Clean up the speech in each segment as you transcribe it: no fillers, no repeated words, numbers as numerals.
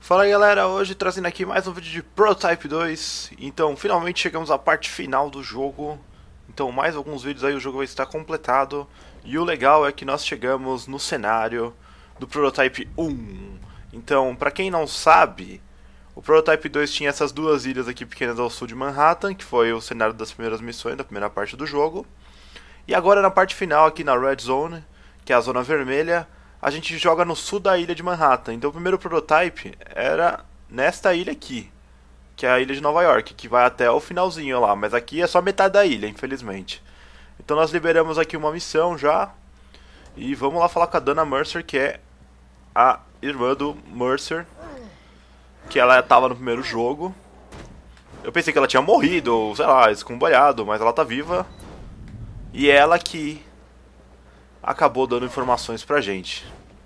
Fala aí galera, hoje trazendo aqui mais um vídeo de Prototype 2. Então finalmente chegamos à parte final do jogo. Então mais alguns vídeos aí o jogo vai estar completado. E o legal é que nós chegamos no cenário do Prototype 1. Então pra quem não sabe, o Prototype 2 tinha essas duas ilhas aqui pequenas ao sul de Manhattan, que foi o cenário das primeiras missões, da primeira parte do jogo. E agora na parte final aqui na Red Zone, que é a zona vermelha, a gente joga no sul da ilha de Manhattan. Então o primeiro prototype era nesta ilha aqui, que é a ilha de Nova York, que vai até o finalzinho lá, mas aqui é só metade da ilha, infelizmente. Então nós liberamos aqui uma missão já, e vamos lá falar com a Dana Mercer, que é a irmã do Mercer, que ela estava no primeiro jogo. Eu pensei que ela tinha morrido, ou sei lá, escombolhado, mas ela tá viva. E ela que acabou dando informações pra gente.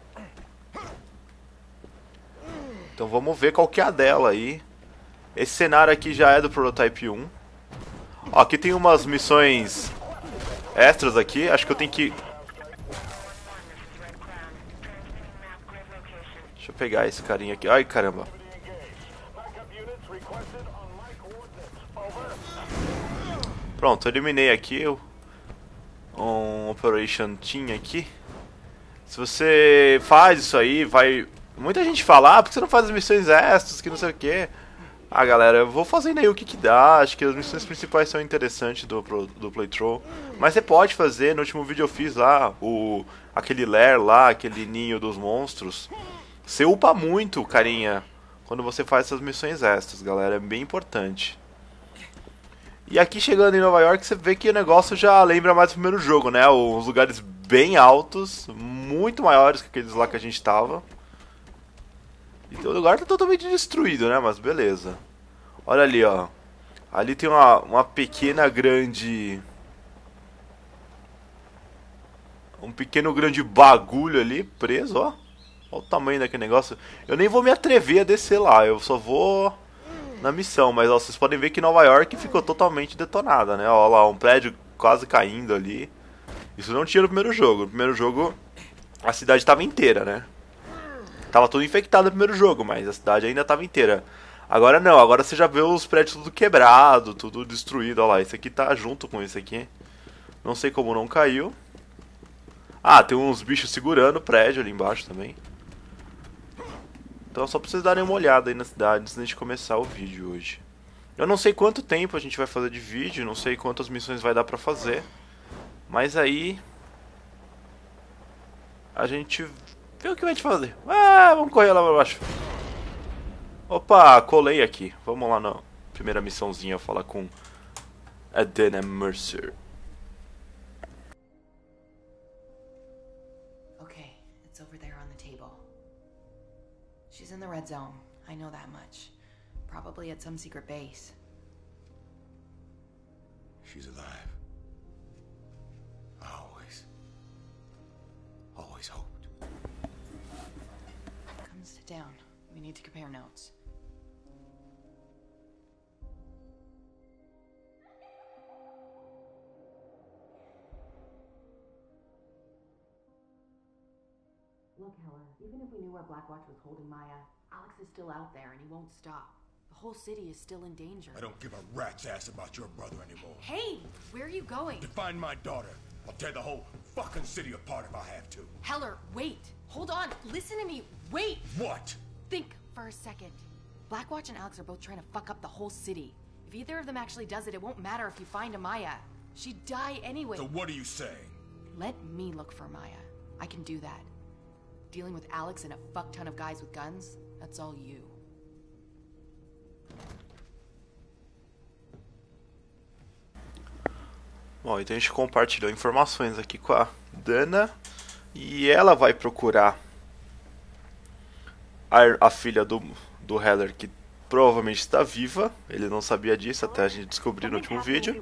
Então vamos ver qual que é a dela aí. Esse cenário aqui já é do Prototype 1. Ó, aqui tem umas missões extras aqui. Acho que eu tenho que... Deixa eu pegar esse carinha aqui. Ai, caramba. Pronto, eliminei aqui um Operation Team aqui. Se você faz isso aí, vai... Muita gente fala, porque você não faz as missões extras, que não sei o que. Ah, galera, eu vou fazendo aí o que que dá. Acho que as missões principais são interessantes do playthrough. Mas você pode fazer, no último vídeo eu fiz lá, aquele lair lá, aquele ninho dos monstros. Você upa muito, carinha, quando você faz essas missões extras, galera. É bem importante. E aqui chegando em Nova York, você vê que o negócio já lembra mais do primeiro jogo, né? Os lugares bem altos, muito maiores que aqueles lá que a gente tava. E o lugar tá totalmente destruído, né? Mas beleza. Olha ali, ó. Ali tem uma pequena grande... Um pequeno grande bagulho ali, preso, ó. Olha o tamanho daquele negócio. Eu nem vou me atrever a descer lá, eu só vou... na missão, mas ó, vocês podem ver que Nova York ficou totalmente detonada, né? Ó lá, um prédio quase caindo ali. Isso não tinha no primeiro jogo. No primeiro jogo, a cidade estava inteira, né? Tava tudo infectado no primeiro jogo, mas a cidade ainda estava inteira. Agora não, agora você já vê os prédios tudo quebrado, tudo destruído. Ó lá, esse aqui tá junto com esse aqui. Não sei como não caiu. Ah, tem uns bichos segurando o prédio ali embaixo também. Então só pra vocês darem uma olhada aí na cidade antes de a gente começar o vídeo hoje. Eu não sei quanto tempo a gente vai fazer de vídeo, não sei quantas missões vai dar pra fazer. Mas aí... a gente vê o que vai te fazer. Ah, vamos correr lá pra baixo. Opa, colei aqui. Vamos lá na primeira missãozinha falar com a Dana Mercer. Okay, it's over there on the table. She's in the red zone. I know that much. Probably at some secret base. She's alive. I always hoped. Come sit down. We need to compare notes. Look, Heller, even if we knew where Blackwatch was holding Maya, Alex is still out there and he won't stop. The whole city is still in danger. I don't give a rat's ass about your brother anymore. Hey, where are you going? To find my daughter. I'll tear the whole fucking city apart if I have to. Heller, wait. Hold on. Listen to me. Wait. What? Think for a second. Blackwatch and Alex are both trying to fuck up the whole city. If either of them actually does it, it won't matter if you find Amaya. She'd die anyway. So what are you saying? Let me look for Maya. I can do that. Dealing with Alex and a fuck ton of guys with guns, that's all you. Bom, então a gente compartilhou informações aqui com a Dana. E ela vai procurar a filha do Heller, que provavelmente está viva. Ele não sabia disso até a gente descobrir no último vídeo.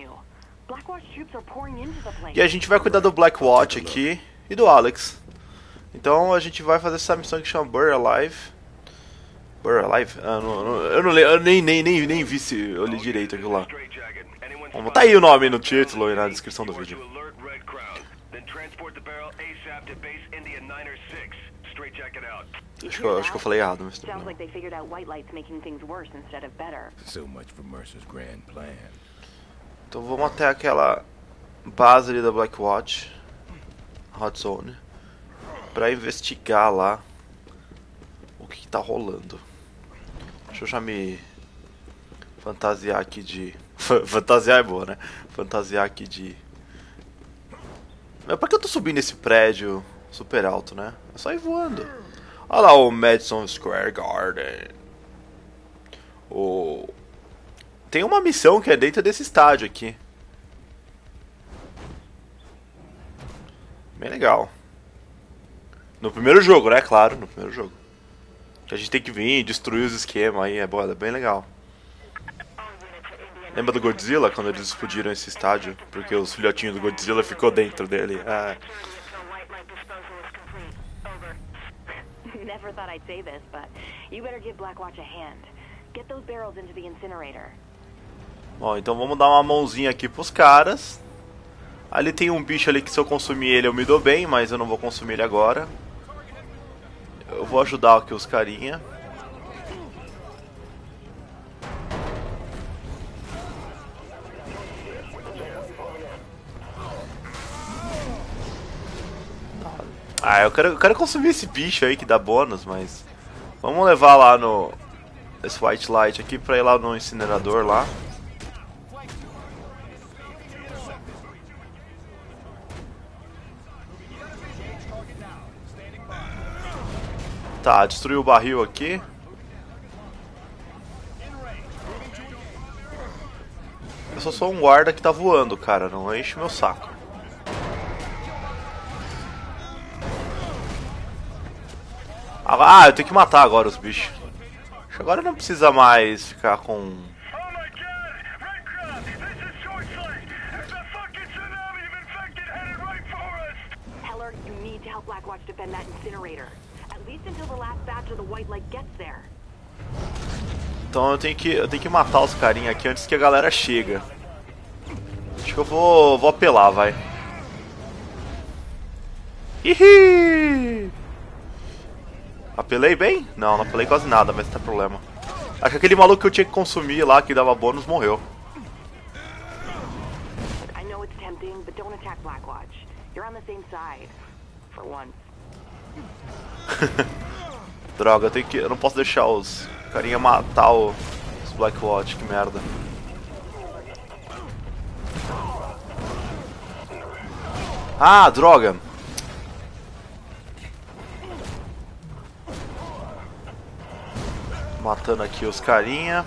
E a gente vai cuidar do Blackwatch aqui e do Alex. Então a gente vai fazer essa missão que chama Buried Alive. Buried Alive? Ah, eu nem vi se eu li direito aquilo lá. Vamos botar aí o nome no título e na descrição do vídeo. Then transport the barrel ASAP to base India 906. Straight jacket out. Acho que eu falei errado, mas Sounds like they figured out white lights making things worse instead of better. So much for Mercer's grand plan. Então vamos até aquela base ali da Blackwatch, Hot Zone, pra investigar lá o que tá rolando. Deixa eu já me fantasiar aqui de... Fantasiar é boa, né? Fantasiar aqui de... Mas por que eu tô subindo esse prédio super alto, né? É só ir voando. Olha lá o Madison Square Garden. Tem uma missão que é dentro desse estádio aqui. Bem legal. No primeiro jogo, né? Claro, no primeiro jogo. Que a gente tem que vir, destruir os esquemas aí, é bem legal. Lembra do Godzilla, quando eles explodiram esse estádio? Porque os filhotinhos do Godzilla ficou dentro dele. Never thought I'd say this, but you better give Blackwatch a hand. Get those barrels into the incinerator. Bom, então vamos dar uma mãozinha aqui pros caras. Ali tem um bicho ali que se eu consumir ele eu me dou bem, mas eu não vou consumir ele agora. Eu vou ajudar aqui os carinha. Eu quero consumir esse bicho aí que dá bônus, mas... Vamos levar lá no... Esse White Light aqui pra ir lá no incinerador lá. Tá, destruiu o barril aqui. Eu só sou um guarda que tá voando, cara. Não enche meu saco. Eu tenho que matar agora os bichos. Agora não precisa mais ficar com... Heller, you need to help Blackwatch defend that incinerator. At least until the last batch of the white light gets there. Então eu tenho que matar os carinha aqui antes que a galera chega. Acho que eu vou apelar, vai. Hihi! Apelei bem? Não apelei quase nada, mas não tem problema. Acho que aquele maluco que eu tinha que consumir lá, que dava bônus, morreu. I know it's tempting, but don't attack Blackwatch. You're on the same side. For once. Droga, eu não posso deixar os carinha matar os Blackwatch, que merda. Droga! Matando aqui os carinha.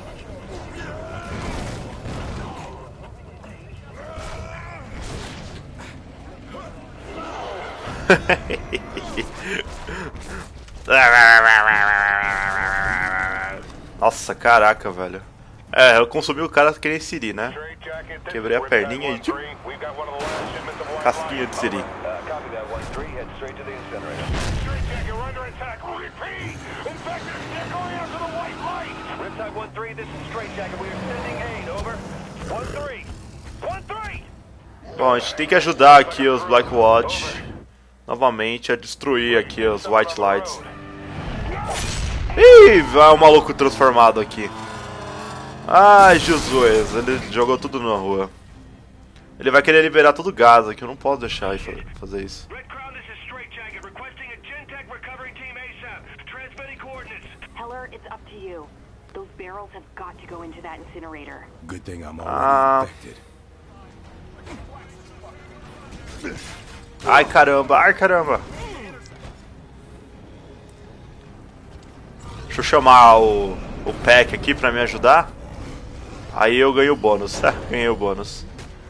Nossa, caraca, velho. Eu consumi o cara que nem Siri, né? Quebrei a perninha e... Casquinha de Siri. Riptide 1-3, this is Straight Jacket. We are sending aid, over. 1-3. 1-3. Bom, a gente tem que ajudar aqui os Blackwatch novamente a destruir aqui os White Lights. Ih, vai o maluco transformado aqui. Ai, Jesus, ele jogou tudo na rua. Ele vai querer liberar todo o gás aqui, eu não posso deixar ele fazer isso. Heller, it's up to you. Those barrels have got to go into that incinerator. Good thing I'm already infected. Ai, caramba. Deixa eu chamar o Pack aqui pra me ajudar. Aí eu ganho o bônus. Ganhei o bônus.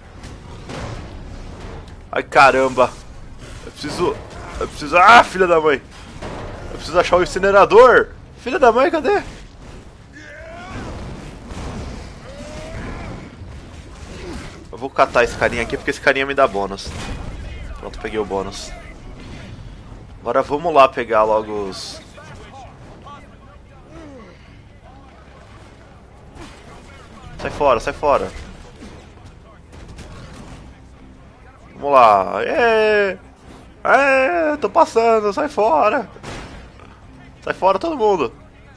Ai, caramba. Eu preciso... filha da mãe. Eu preciso achar o incinerador. Filha da mãe, cadê? Eu vou catar esse carinha aqui porque esse carinha me dá bônus. Pronto, peguei o bônus. Agora vamos lá pegar logo os... Sai fora. Vamos lá. Tô passando, sai fora. Sai fora todo mundo.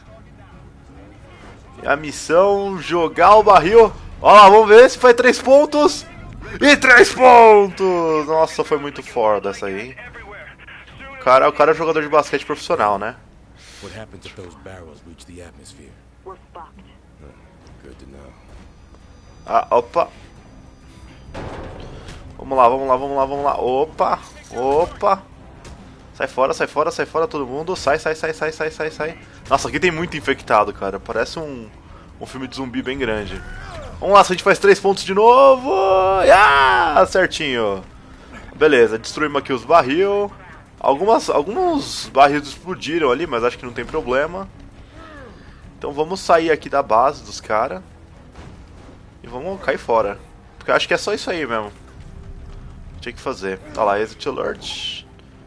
E a missão, jogar o barril. Ó lá, vamos ver se foi 3 pontos. E 3 pontos! Nossa, foi muito foda essa aí, hein? O cara é jogador de basquete profissional, né? What happens if those barrels reach the atmosphere? We're fucked. Good to know. Ah, opa. Vamos lá. Opa. Sai fora todo mundo. Sai. Nossa, aqui tem muito infectado, cara. Parece um filme de zumbi bem grande. Vamos lá, se a gente faz 3 pontos de novo. Certinho. Beleza, destruímos aqui os barril. Alguns barris explodiram ali, mas acho que não tem problema. Então vamos sair aqui da base dos caras. E vamos cair fora. Porque eu acho que é só isso aí mesmo. Tinha que fazer. Olha lá, exit alert.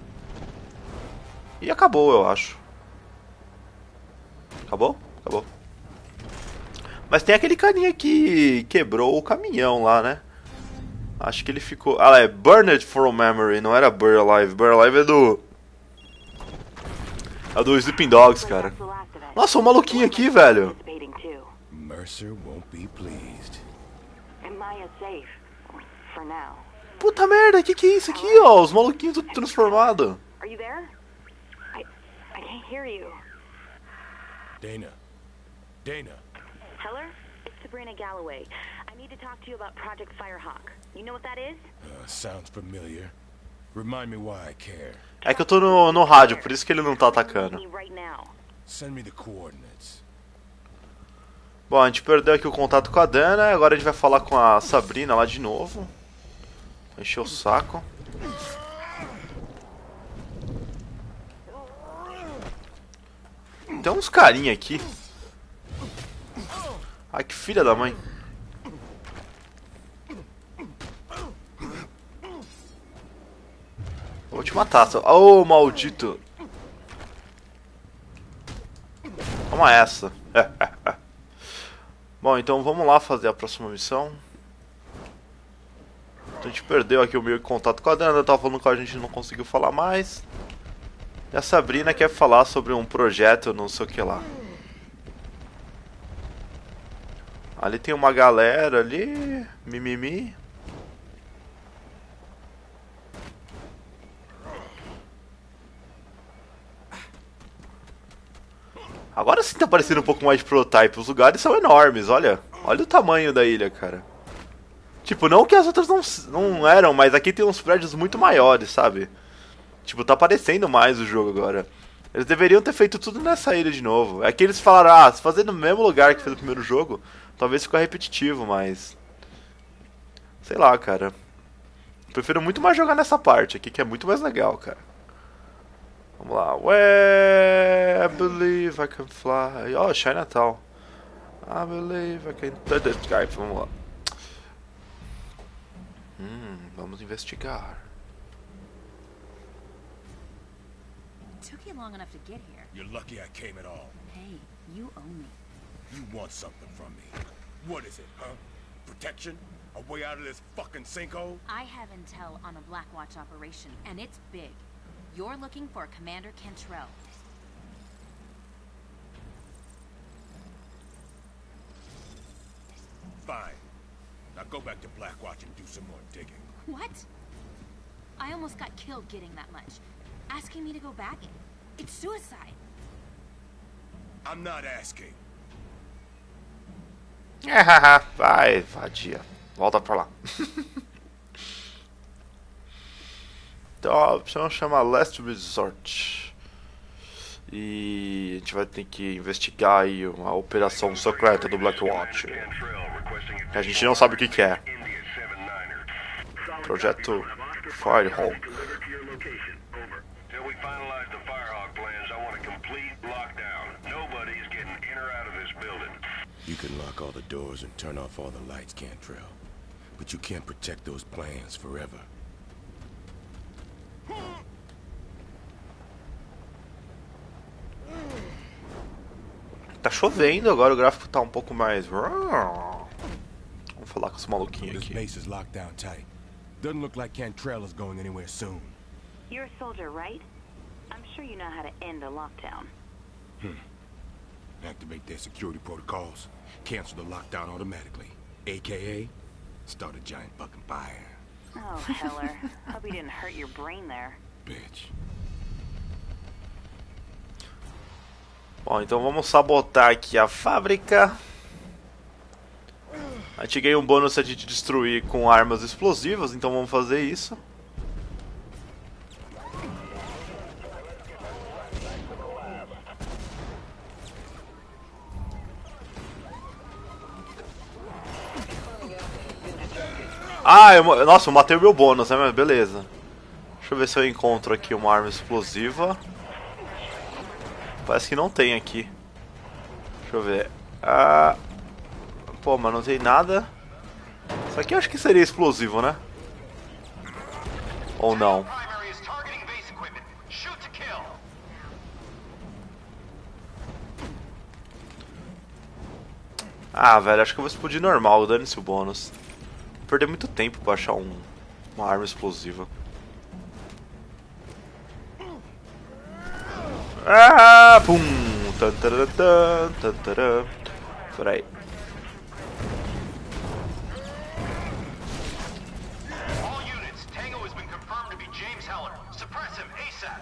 E acabou, eu acho. Acabou? Acabou. Mas tem aquele carinha que quebrou o caminhão lá, né? Acho que ele ficou... Ah lá, é Burned from Memory, não era Burn Alive. Burn Alive é do... É do Sleeping Dogs, cara. Nossa, um maluquinho aqui, velho. Participating too. Mercer won't be pleased. And Maya's safe. For now. Puta merda, que é isso aqui, ó? Os maluquinhos tudo transformados. Are you there? I can't hear you. Dana. Heller? It's Sabrina Galloway. I need to talk to you about Project Firehawk. You know what that is? Sounds familiar. Remind me why I care. É que eu tô no rádio, por isso que ele não tá atacando. Me right now. Send me the coordinates. Bom, a gente perdeu aqui o contato com a Dana, agora a gente vai falar com a Sabrina lá de novo. Encher o saco. Tem uns carinha aqui. Ai, que filha da mãe. Vou te matar, seu... Oh, maldito. Toma essa. Bom, então vamos lá fazer a próxima missão. A gente perdeu aqui o meio de contato com a Dana. Tava falando que a gente não conseguiu falar mais. E a Sabrina quer falar sobre um projeto, não sei o que lá. Ali tem uma galera ali. Mimimi. Agora sim tá parecendo um pouco mais de Prototype. Os lugares são enormes, olha. Olha o tamanho da ilha, cara. Tipo, não que as outras não eram, mas aqui tem uns prédios muito maiores, sabe? Tipo, tá parecendo mais o jogo agora. Eles deveriam ter feito tudo nessa ilha de novo. É que eles falaram, se fazer no mesmo lugar que fez o primeiro jogo, talvez fique repetitivo, mas... Sei lá, cara. Prefiro muito mais jogar nessa parte aqui, que é muito mais legal, cara. Vamos lá. Where I believe I can fly. Oh, Chinatown. I believe I can touch the sky. Vamos lá. Vamos investigar. It took you long enough to get here. You're lucky I came at all. Hey, you owe me. You want something from me. What is it, huh? Protection? A way out of this fucking sinkhole? I have intel on a Blackwatch operation, and it's big. You're looking for Commander Cantrell. Fine. Now go back to Blackwatch and do some more digging. What? I almost got killed getting that much. Asking me to go back? It's suicide. I'm not asking. Vai, vadia. Volta pra lá. Então a opção chama Last Resort. E a gente vai ter que investigar aí uma operação secreta do Blackwatch. Que a gente não sabe o que é. Projeto Firehawk. You can lock all the doors and turn off all the lights, Cantrell. But you can't protect those plans forever. Tá chovendo agora, o gráfico tá um pouco mais... Vamos falar com esse maluquinho This aqui. base is locked down tight. Doesn't look like Cantrell is going anywhere soon. You're a soldier, right? I'm sure you know how to end a lockdown. Activate their security protocols. Cancel the lockdown automatically. AKA, start a giant fucking fire. Oh, Heller. Hope you didn't hurt your brain there. Bitch. Bom, então vamos sabotar aqui a fábrica. A gente ganha um bônus se a gente destruir com armas explosivas, então vamos fazer isso. Ah, nossa, eu matei o meu bônus, né? Mas beleza. Deixa eu ver se eu encontro aqui uma arma explosiva. Parece que não tem aqui. Deixa eu ver. Pô, mas não tem nada. Isso aqui eu acho que seria explosivo, né? Ou não? Ah, velho, acho que eu vou explodir normal, dane-se o bônus. Vou perder muito tempo pra achar uma arma explosiva. Ah, pum! Tantaratan, tantaram. Peraí. All units, Tango has been confirmed to be James Heller. Suppress him ASAP.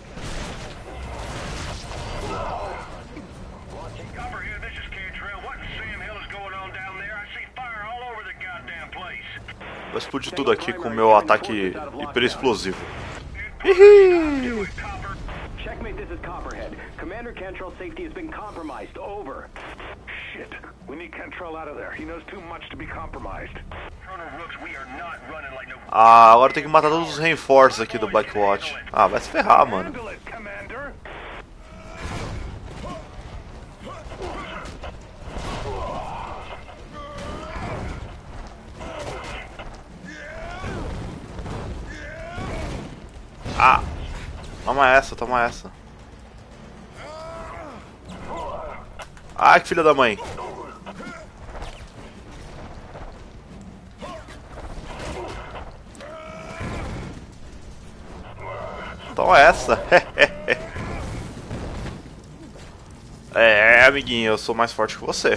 Cover here, this is Cantrell. What in Sam Hill is going on down there? I see fire all over the goddamn place. Vou explodir tudo aqui com o meu ataque hiper explosivo. Checkmate, this is Copperhead. Commander Cantrell's safety has been compromised. Over. Shit. We need Cantrell out of there. He knows too much to be compromised. Colonel Rooks, we are not running like no... Ah, agora tem que matar todos os reinforces aqui do Blackwatch. Ah, vai se ferrar, mano. Handle it, Commander. Ah! Toma essa, toma essa. Ai, que filha da mãe. Toma essa. É, amiguinho, eu sou mais forte que você.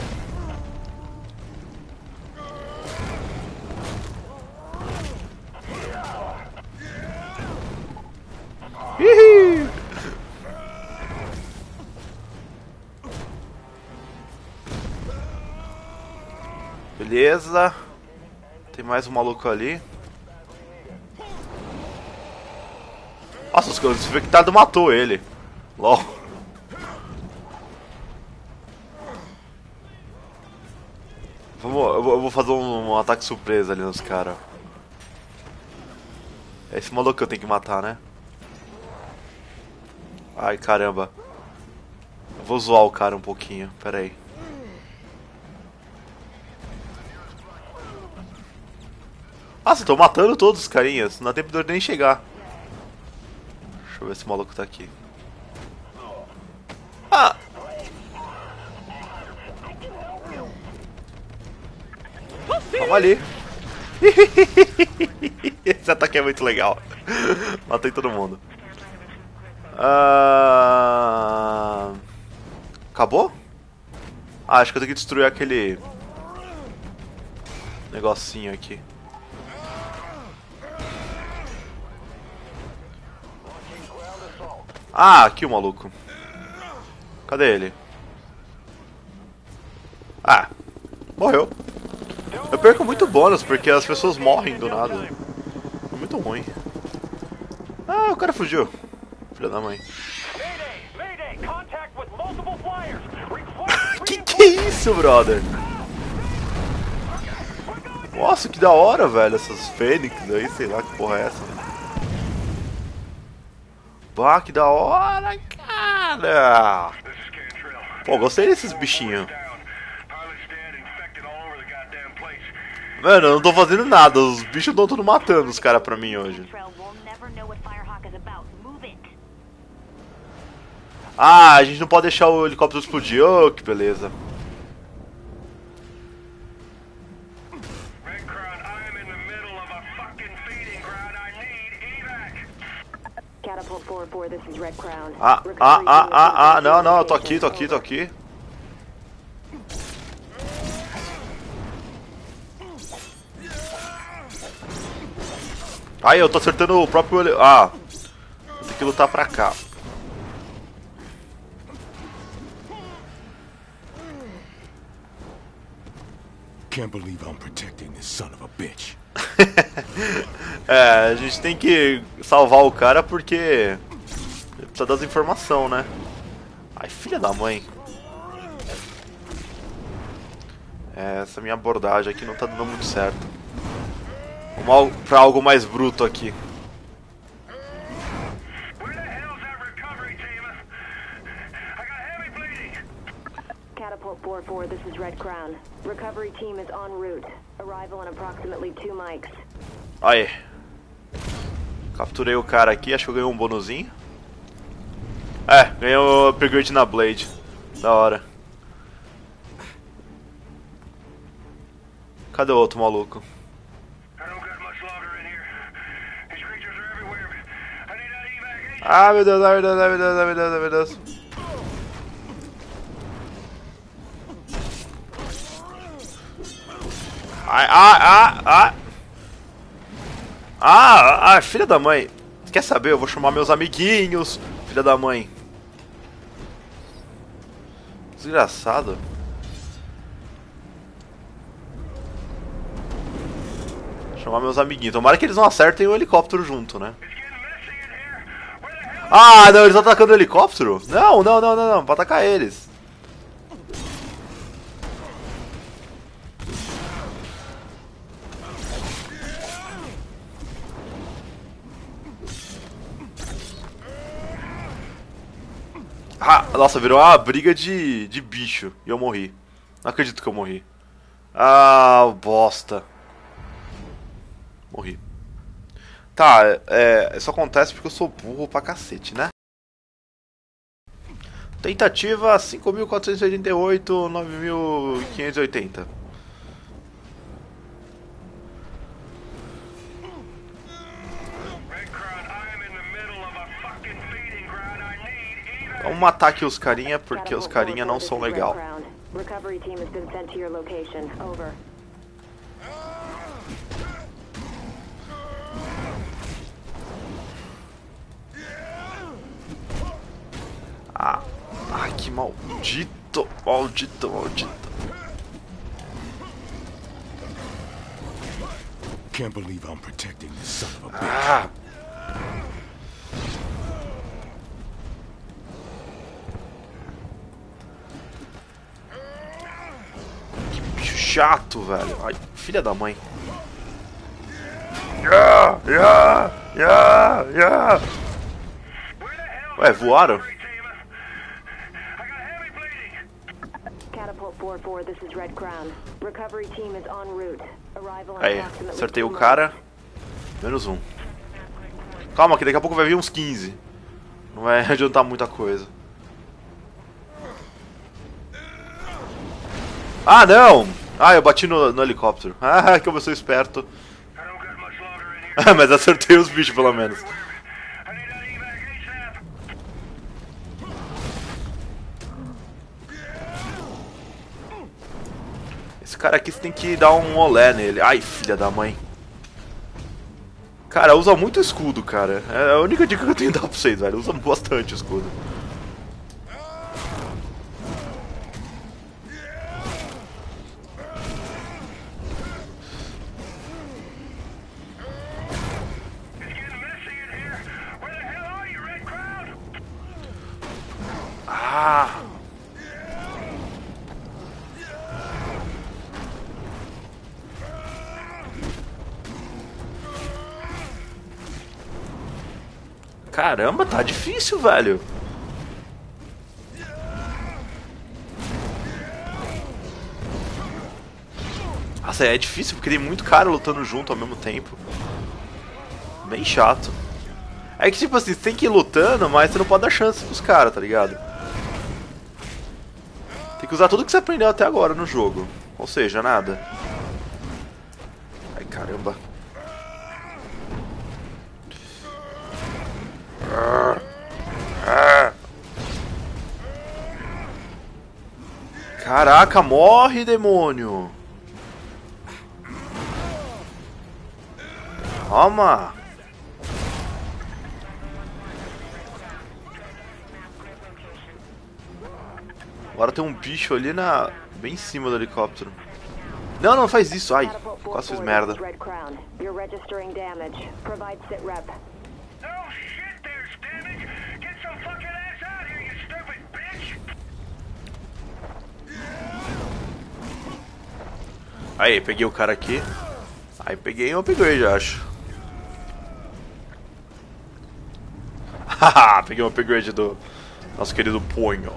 Hihi. Beleza. Tem mais um maluco ali. Nossa, os infectados matou ele. LOL. Eu vou fazer um ataque surpresa ali nos caras. É esse maluco que eu tenho que matar, né? Ai, caramba. Eu vou zoar o cara um pouquinho, pera aí. Nossa, tô matando todos os carinhas, não dá tempo de eu nem chegar. Deixa eu ver se o maluco tá aqui. Ah! Toma ali. Esse ataque é muito legal. Matei todo mundo. Acabou? Ah, acho que eu tenho que destruir aquele negocinho aqui. Ah, aqui o maluco. Cadê ele? Ah, morreu. Eu perco muito bônus porque as pessoas morrem do nada. É muito ruim. Ah, o cara fugiu. Filha da mãe. Mayday! Contact with multiple flyers! Que é isso, brother? Nossa, que da hora, velho. Essas fênix aí, sei lá que porra é essa. Bah, que da hora, cara. Pô, gostei desses bichinhos. Mano, eu não tô fazendo nada. Os bichos estão tudo matando os caras pra mim hoje. Ah, a gente não pode deixar o helicóptero explodir. Oh, que beleza. Catapult 4-4, this is Red Crown. Não, eu tô aqui. Ai, eu tô acertando o próprio olho. Ah, vou ter que lutar pra cá. Can't believe I'm protecting this son of a bitch. É, a gente tem que salvar o cara porque ele precisa das informações, né? Ai, filha da mãe. Essa minha abordagem aqui não tá dando muito certo. Vamos pra algo mais bruto aqui. Catapult 4-4, this is Red Crown. Recovery team is en route. Arrival in approximately 2 mics. Aí. Capturei o cara aqui, acho que eu ganhei um bonuzinho. Ganhei o upgrade na Blade. Da hora. Cadê o outro maluco? Ah, meu Deus, meu Deus. Filha da mãe. Quer saber? Eu vou chamar meus amiguinhos. Filha da mãe. Desgraçado. Chamar meus amiguinhos. Tomara que eles não acertem o helicóptero junto, né? Ah, não, eles estão atacando o helicóptero? Não, pra atacar eles. Ah, nossa, virou uma briga de bicho e eu morri. Não acredito que eu morri. Ah, bosta. Morri. Tá, isso acontece porque eu sou burro pra cacete, né? Tentativa 5.488, 9.580. Vamos matar aqui os carinha, porque os carinha não são legal. Recovery team has been sent to your location. Over. Ai, que maldito, maldito. Can't believe I'm protecting this son of a bitch. Que bicho chato, velho. Ai, filha da mãe. Ué, voaram? Catapult 4-4, this is Red Crown. Recovery team is en route. Arrival in Aí, approximately acertei 2 o cara. Menos um. Calma, que daqui a pouco vai vir uns 15. Não vai adiantar muita coisa. Ah, não! Ah, eu bati no helicóptero. Ah, que eu sou esperto. Mas acertei os bichos, pelo menos. Esse cara aqui você tem que dar um olé nele. Ai, filha da mãe. Cara, usa muito escudo, cara. É a única dica que eu tenho que dar pra vocês, velho. Usa bastante escudo. Ah! Caramba, tá difícil, velho. Nossa, é difícil porque tem muito cara lutando junto ao mesmo tempo. Bem chato. É que tipo assim, você tem que ir lutando, mas você não pode dar chance pros caras, tá ligado? Tem que usar tudo que você aprendeu até agora no jogo. Ou seja, nada. Ai, caramba. Caraca, morre, demônio! Toma! Agora tem um bicho ali bem em cima do helicóptero. Não, não faz isso. Ai, quase fiz merda. Red Crown. You're registering damage. Provide sit rep. Oh shit, there's damage! Get some fucking ass out here, you stupid bitch! Aí, peguei o cara aqui. Aí peguei um upgrade, acho. Haha, peguei um upgrade do nosso querido punho.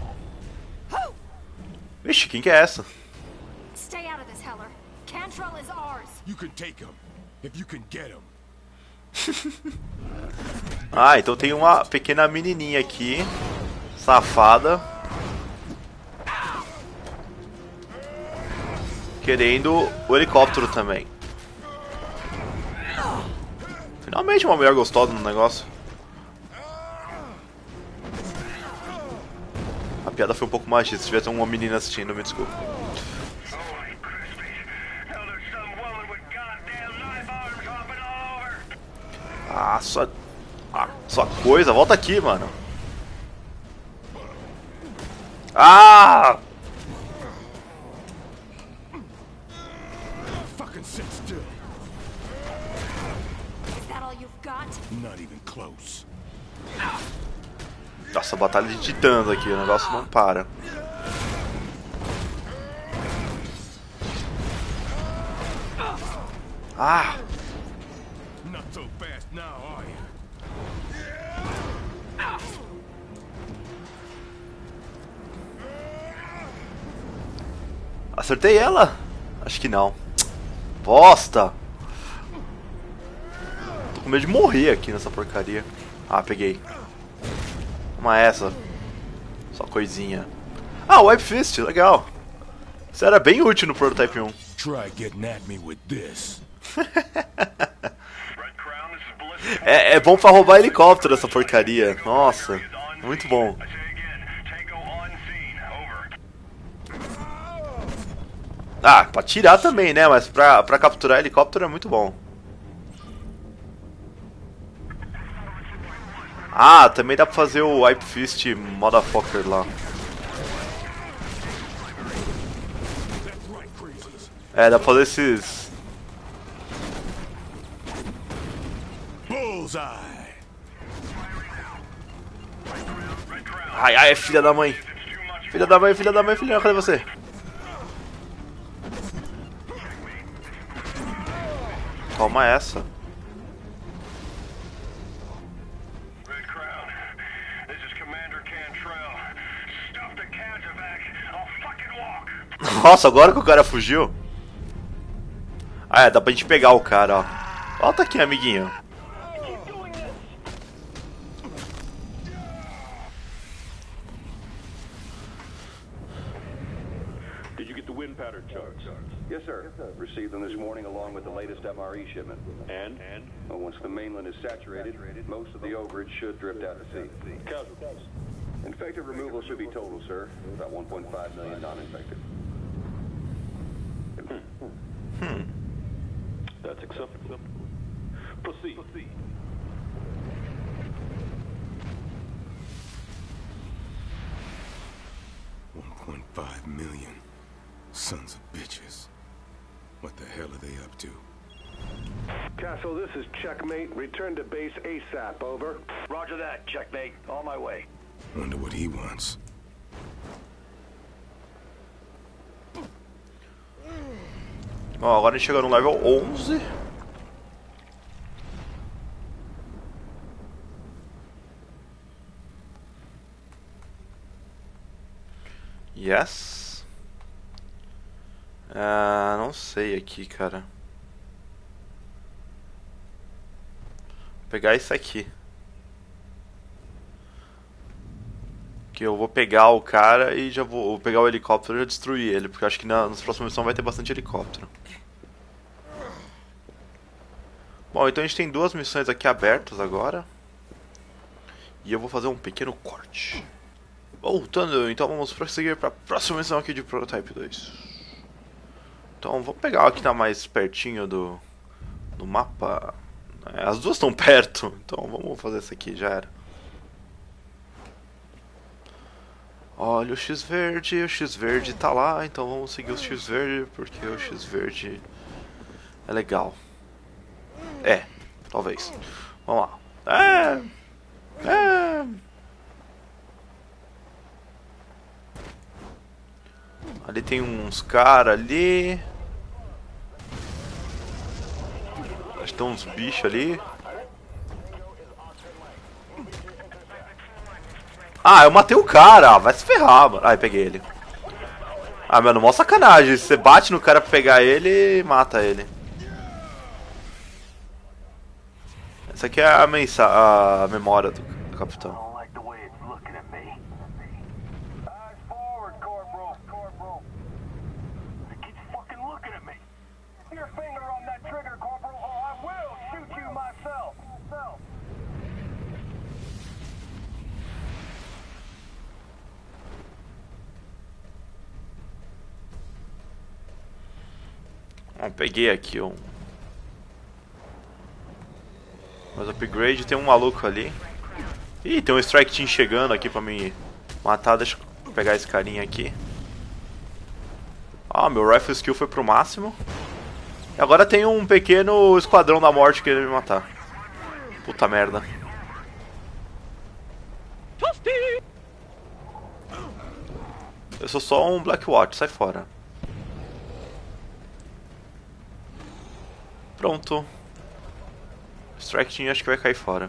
Vixe, quem que é essa? Stay out of this, Heller. Cantrell is ours. You can take him, if you can get him. Ah, então tem uma pequena menininha aqui. Safada. Querendo o helicóptero também. Finalmente uma mulher gostosa no negócio. A piada foi um pouco machista. Se tivesse uma menina assistindo, me desculpa. Holy crispy! Now there's some woman with goddamn knife arms hopping all over! Ah, sua coisa. Volta aqui, mano. Ah! Fucking sit still. Is that all you've got? Not even close. Nossa, batalha de titãs aqui. O negócio não para. Ah! Not so fast now, are you? Acertei ela? Acho que não. Bosta! Tô com medo de morrer aqui nessa porcaria. Ah, peguei. Toma essa. Só coisinha. Ah, Wipe Fist, legal. Isso era bem útil no Prototype 1. Try getting at me with this. Red Crown, this is Ballistic. É bom pra roubar helicóptero essa porcaria. Nossa, muito bom. I say again, Tango on scene, over. Ah, pra tirar também, né? Mas pra capturar helicóptero é muito bom. Ah, também dá pra fazer o Wipe Fist Motherfucker lá. É, dá pra fazer esses... Bullseye. Ai, ai, filha da mãe. Filha da mãe, filha da mãe, filha, cadê você? Toma essa. Red Crown, this is Commander Cantrell. Stuff the Casovac. I'll fucking walk. Nossa, agora que o cara fugiu. Ah, é, dá pra gente pegar o cara, ó. Volta aqui, amiguinho. Did you get the wind pattern charts? Yes, sir. Received them this morning along with the latest MRE shipment. And? Well, once the mainland is saturated, most of the overage should drift out to sea. Casualties? Infected removal should be total, sir. About 1.5 million non-infected. That's acceptable. Proceed. 1.5 million. Sons of bitches. What the hell are they up to? Castle, this is Checkmate. Return to base ASAP, over. Roger that, Checkmate. On my way. Wonder what he wants. Ó, agora a gente chegou no level 11. Yes. Ah, não sei aqui, cara. Vou pegar isso aqui. Que eu vou pegar o cara e já vou pegar o helicóptero e já destruir ele, porque eu acho que nas próximas missões vai ter bastante helicóptero. Bom, então a gente tem duas missões aqui abertas agora. E eu vou fazer um pequeno corte. Voltando, então vamos prosseguir para a próxima missão aqui de Prototype 2. Então vamos pegar aqui que tá mais pertinho do mapa. As duas estão perto, então vamos fazer essa aqui, já era. Olha o X verde tá lá, então vamos seguir o X verde, porque o X verde é legal. Talvez. Vamos lá. Ali tem uns caras ali. Acho que tem uns bichos ali. Ah, eu matei o cara. Vai se ferrar, mano. Ai, peguei ele. Ah, mano, mó sacanagem. Você bate no cara pra pegar ele e mata ele. Essa aqui é a memória do capitão. Peguei aqui mais upgrade, tem um maluco ali. Ih, tem um Strike Team chegando aqui pra me matar. Deixa eu pegar esse carinha aqui. Ah, meu Rifle Skill foi pro máximo. E agora tem um pequeno esquadrão da morte querendo me matar. Puta merda. Eu sou só um Blackwatch, sai fora. Pronto. Strike Team acho que vai cair fora.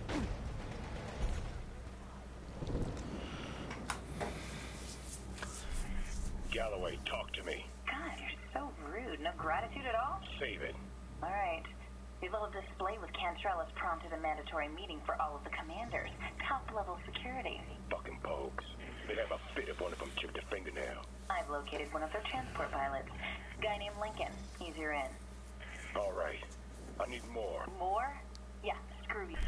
Galloway, talk to me. God, you're so rude. No gratitude at all? Save it. All right. Your little display with Cantrell has prompted a mandatory meeting for all of the commanders. Top-level security. Fucking pogues. They'd have a fit if one of them chipped a fingernail. I've located one of their transport pilots. Guy named Lincoln. He's your in. All right. I need more. More? Yeah, screw you.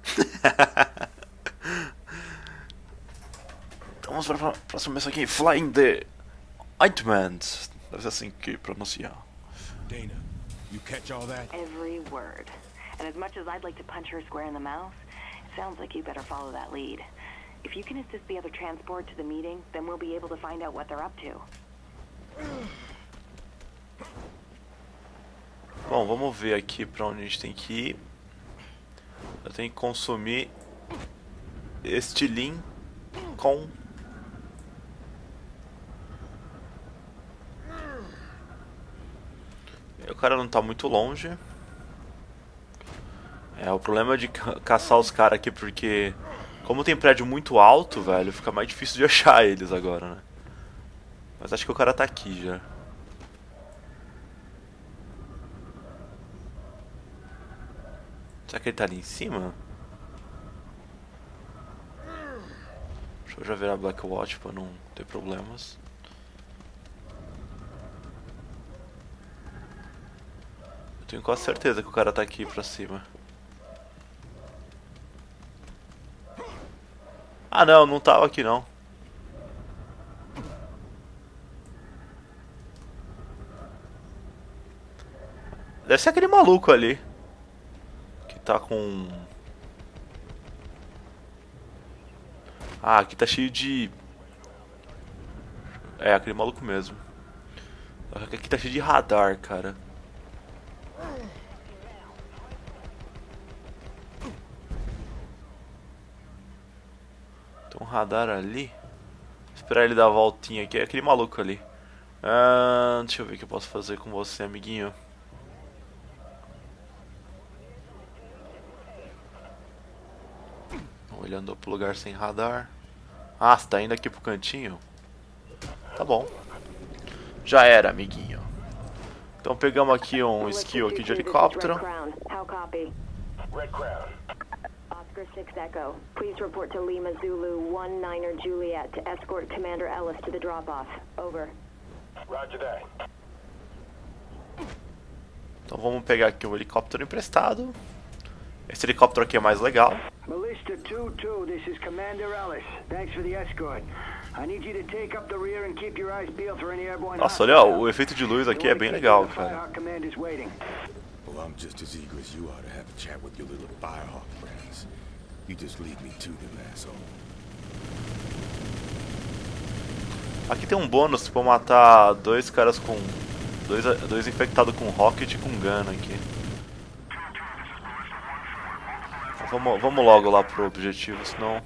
Então vamos para a próxima missão aqui. Flying the Ointment. Deve ser assim que pronunciar. Dana, you catch all that? Every word. And as much as I'd like to punch her square in the mouth, it sounds like you better follow that lead. If you can assist the other transport to the meeting, then we'll be able to find out what they're up to. Bom, vamos ver aqui pra onde a gente tem que ir. Eu tenho que consumir este Lincoln. E o cara não tá muito longe. O problema de caçar os caras aqui porque como tem prédio muito alto, velho, fica mais difícil de achar eles agora, né? Mas acho que o cara tá aqui já. Será que ele tá ali em cima? Deixa eu já virar Blackwatch pra não ter problemas. Eu tenho quase certeza que o cara tá aqui pra cima. Ah não, não tava aqui não. Deve ser aquele maluco ali. Tá com... Ah, aqui tá cheio de... aquele maluco mesmo. Aqui tá cheio de radar, cara. Tem um radar ali. Vou esperar ele dar a voltinha aqui. É aquele maluco ali. Deixa eu ver o que eu posso fazer com você, amiguinho. Ele andou pro lugar sem radar. Ah, você tá indo aqui pro cantinho? Tá bom. Já era, amiguinho. Então pegamos aqui um skill aqui de helicóptero. Red Crown. Oscar 6 Echo. Please report to Lima Zulu 19er Juliet to escort Commander Ellis to the drop-off. Over. Roger that. Então vamos pegar aqui um helicóptero emprestado. Esse helicóptero aqui é mais legal. Militia to 2-2, this is Commander Ellis. Thanks for the escort. I need you to take up the rear and keep your eyes peeled for any airborne. Nossa, olha, o efeito de luz aqui é bem legal, cara. Well, I'm just as eager as you are to have a chat with your little Firehawk friends. You just lead me to them, asshole. Aqui tem um bônus pra matar dois caras com... Dois infectados com rocket e com gun aqui. Vamos logo lá pro objetivo, senão...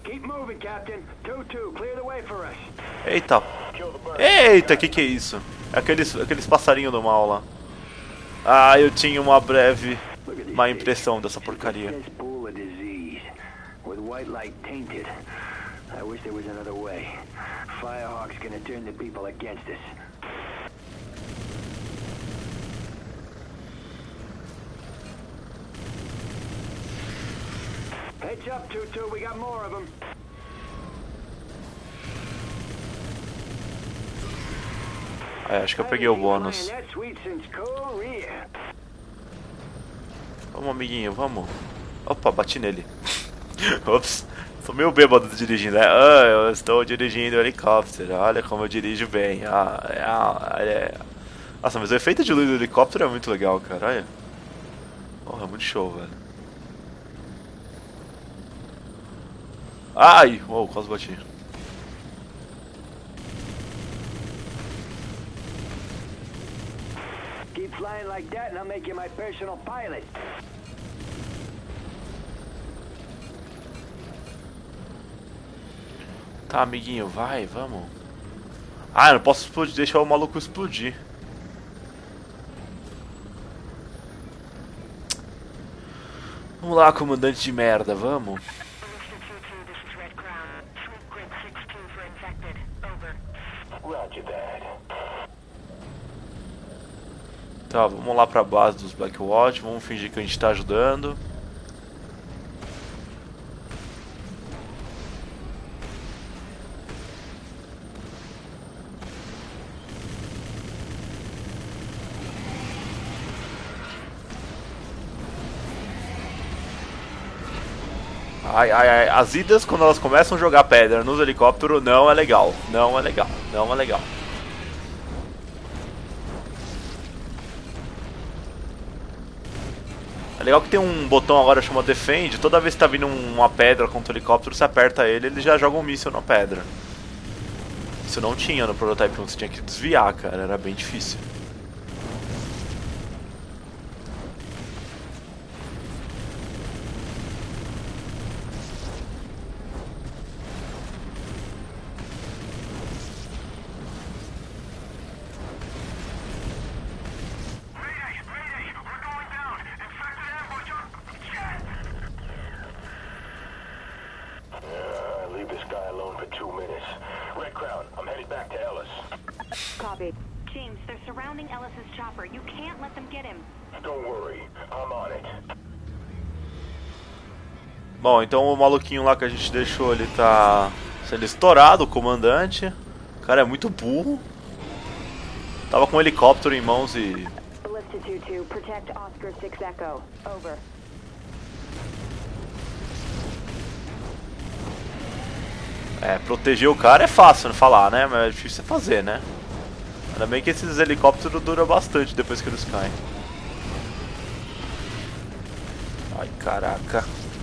Eita! Eita, que é isso? É aqueles passarinhos do mal lá. Ah, eu tinha uma breve má impressão dessa porcaria. Firehawk's gonna turn the people against us. Heads up, 2-2, we got more of them. Acho que eu peguei o bônus. Vamos, amiguinho, vamos. Opa, bati nele. Ops, sou meio bêbado dirigindo, né? Ah, eu estou dirigindo o helicóptero. Olha como eu dirijo bem. Nossa, mas o efeito de luz do helicóptero é muito legal, cara. Olha. Porra, é muito show, velho. Ai! Uou, quase bati. Keep flying like that and I'll make you my personal pilot. Tá, amiguinho, vai, vamos. Ah, eu não posso explodir, deixar o maluco explodir. Vamos lá, comandante de merda, vamos. Tá, vamos lá pra base dos Blackwatch, vamos fingir que a gente tá ajudando. Ai, as idas quando elas começam a jogar pedra nos helicópteros não é legal, não é legal, não é legal. É legal que tem um botão agora chamado Defend, toda vez que tá vindo uma pedra contra o helicóptero, você aperta ele já joga um míssil na pedra. Isso não tinha no Prototype 1, você tinha que desviar, cara, era bem difícil. Copy. James, they're surrounding Ellis's chopper. You can't let them get him. Don't worry, I'm on it. Bom, então o maluquinho lá que a gente deixou, ele tá sendo estourado, o comandante. O cara é muito burro. Tava com um helicóptero em mãos e... Ballista 2-2, protect Oscar 6 Echo. Over. Proteger o cara é fácil falar, né? Mas é difícil fazer, né? Ainda bem que esses helicópteros duram bastante depois que eles caem. Ai, caraca.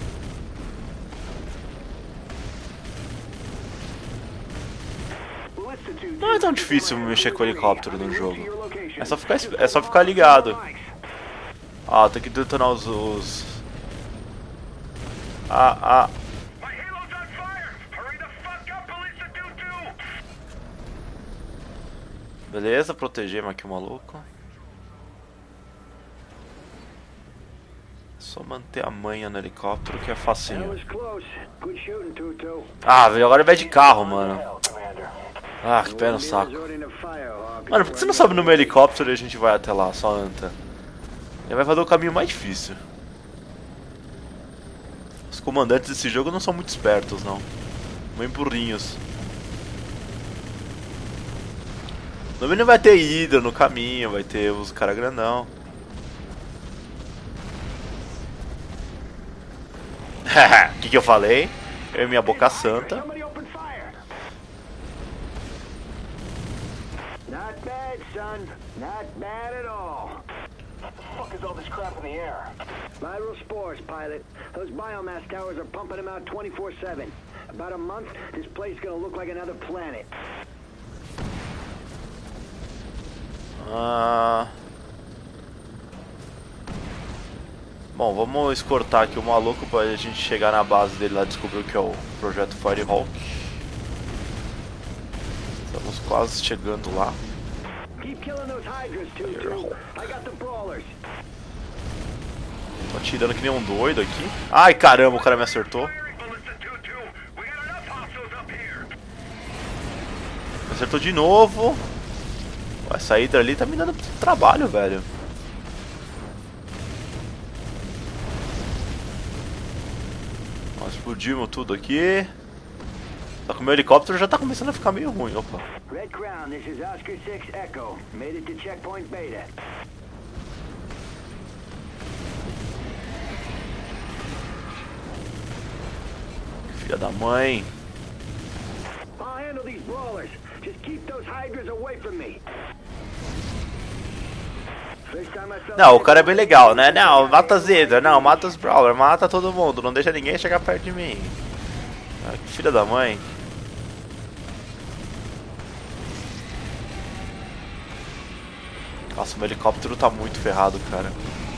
Não é tão difícil mexer com o helicóptero no jogo. É só ficar ligado. Ah, tem que detonar os... Beleza, protegemos aqui o maluco. Só manter a manha no helicóptero que é facinho. Ah, velho, agora vai de carro, mano. Ah, que pé no saco. Mano, por que você não sobe no meu helicóptero e a gente vai até lá, só anta? Ele vai fazer o caminho mais difícil. Os comandantes desse jogo não são muito espertos, não. Bem burrinhos. No mínimo vai ter Hydra no caminho, vai ter os cara grandão. O que eu falei? Eu e minha boca santa. Somebody open fire. Not bad, son. Not bad at all. What the fuck is all this crap in the air? Viral spores, pilot. Those biomass towers are pumping them out 24/7. About a month, this place is gonna look like another planet. Bom, vamos escortar aqui o maluco pra gente chegar na base dele lá e descobrir o que é o projeto Firehawk. Estamos quase chegando lá. Keep killing those hydras, too. I got the brawlers. Tô atirando que nem um doido aqui. Ai caramba, o cara me acertou. Me acertou de novo. Essa hidra ali tá me dando trabalho, velho. Nós explodimos tudo aqui. Só que o meu helicóptero já tá começando a ficar meio ruim. Opa. Red Crown, this is Oscar 6 Echo. Made it to checkpoint Beta. Filha da mãe. I'll handle these brawlers. Just keep those hydras away from me. Não, o cara é bem legal, né? Não, mata as hidras, não, mata os brawlers, mata todo mundo, não deixa ninguém chegar perto de mim. Ah, que filha da mãe. Nossa, meu helicóptero tá muito ferrado, cara.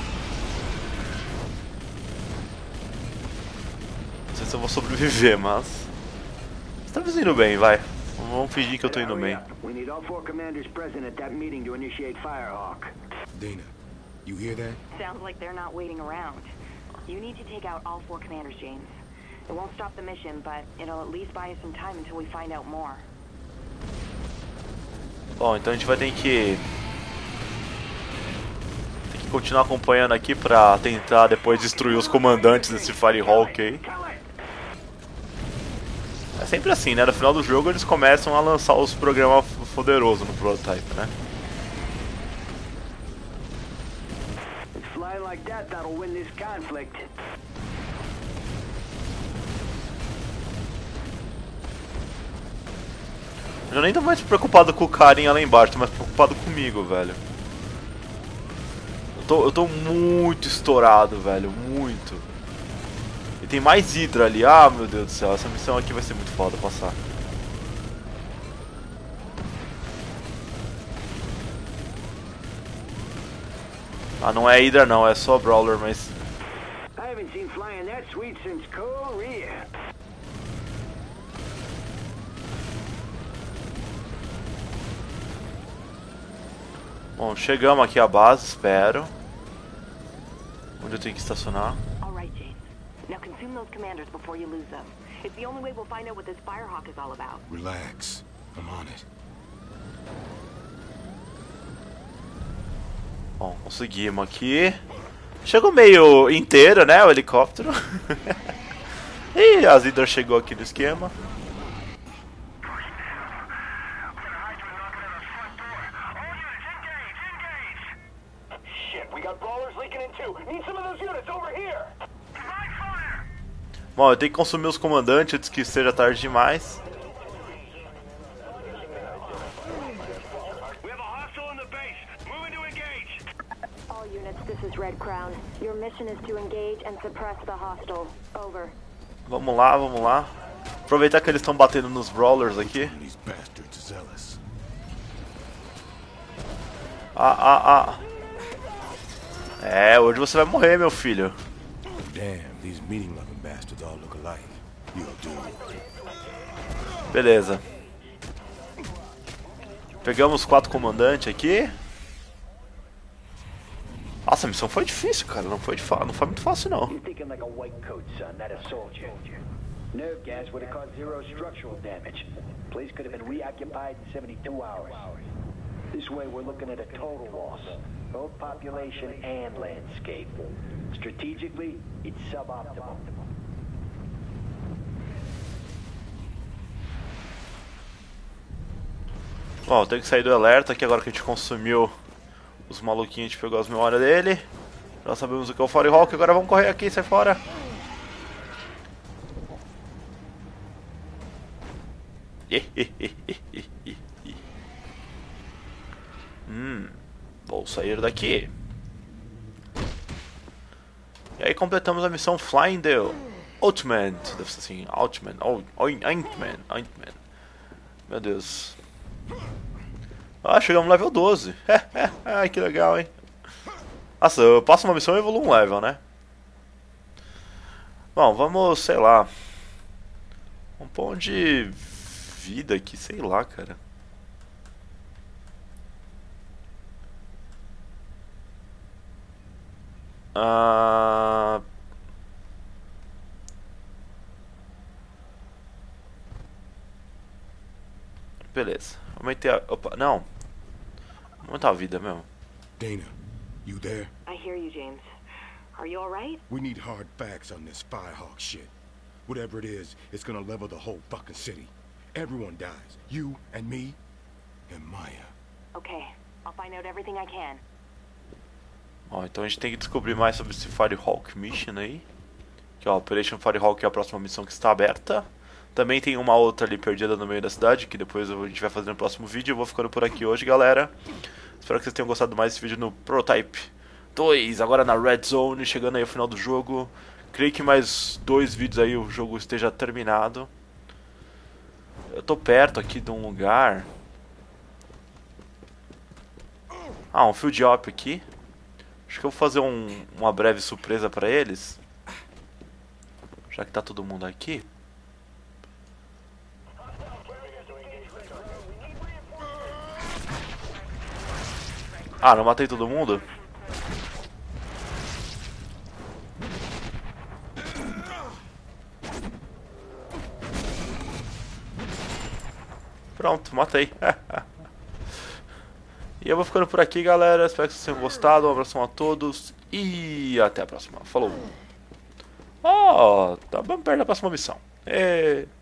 Não sei se eu vou sobreviver, mas... Estamos indo bem, vai. Vamos fingir que eu tô indo bem. We need all 4 commanders present at that meeting to initiate Firehawk. Dana, you hear that? Sounds like they're not waiting around. You need to take out all 4 commanders, James. It won't stop the mission, but it'll at least buy us some time until we find out more. Bom, então a gente vai ter que continuar acompanhando aqui pra tentar depois destruir os comandantes desse Firehawk aí. É sempre assim, né? No final do jogo eles começam a lançar os programas poderosos no prototype, né? Flying like that, that'll win this conflict. Eu nem tô mais preocupado com o carinha lá embaixo, tô mais preocupado comigo, velho. Eu tô muito estourado, velho, muito. E tem mais hidra ali, ah meu Deus do céu, essa missão aqui vai ser muito foda passar. Ah, não é hidra não, é só brawler, mas... I haven't seen flying that sweet since Korea. Bom, chegamos aqui à base, espero. Onde eu tenho que estacionar? All right, James. Now consume those commanders before you lose them. It's the only way we'll find out what this Firehawk is all about. Relax. I'm on it. Bom, conseguimos aqui. Chegou meio inteiro, né, o helicóptero. E a Zidra chegou aqui no esquema. Bom, eu tenho que consumir os comandantes antes que seja tarde demais. All units, this is Red Crown. Your mission is to engage and suppress the hostile. Over. Vamos lá, vamos lá. Aproveitar que eles estão batendo nos brawlers aqui. É, hoje você vai morrer, meu filho. Beleza. Pegamos 4 comandantes aqui. Nossa, a missão foi difícil, cara. Não foi muito fácil, não. Nerve gas would have caused 0 structural damage. Place could have been reoccupied in 72 hours. This way, we're looking at a total loss, both population and landscape. Strategically, it's suboptimal. Bom, tem que sair do alerta aqui agora que a gente consumiu os maluquinhos, a gente pegou as memórias dele. Já sabemos o que é o Firehawk, agora vamos correr aqui, sai fora. Vou sair daqui. E aí completamos a missão Flying the Ointman. Deve ser assim, Ointman. Ointman. Meu Deus. Ah, chegamos no level 12. Ai, que legal, hein? Nossa, eu passo uma missão e evoluo um level, né? Bom, vamos, sei lá. Um pão de vida aqui, sei lá, cara. Beleza. Aumentei a... Opa, não. Aumentar a vida mesmo. Dana, you there? I hear you, James. Are you alright? We need hard facts on this Firehawk shit. Whatever it is, it's gonna level the whole fucking city. Everyone dies. You and me and Maya. Okay, I'll find out everything I can. Ó, então a gente tem que descobrir mais sobre esse Firehawk Mission aí. Que ó, Operation Firehawk é a próxima missão que está aberta. Também tem uma outra ali perdida no meio da cidade, que depois a gente vai fazer no próximo vídeo. Eu vou ficando por aqui hoje, galera. Espero que vocês tenham gostado mais desse vídeo no Prototype 2, agora na Red Zone, chegando aí ao final do jogo. Creio que mais 2 vídeos aí o jogo esteja terminado. Eu tô perto aqui de um lugar. Ah, um field op aqui. Acho que eu vou fazer uma breve surpresa pra eles. Já que tá todo mundo aqui. Ah, não matei todo mundo? Pronto, matei. E eu vou ficando por aqui, galera. Espero que vocês tenham gostado. Um abração a todos. E até a próxima. Falou. Ó, tá bem perto da próxima missão.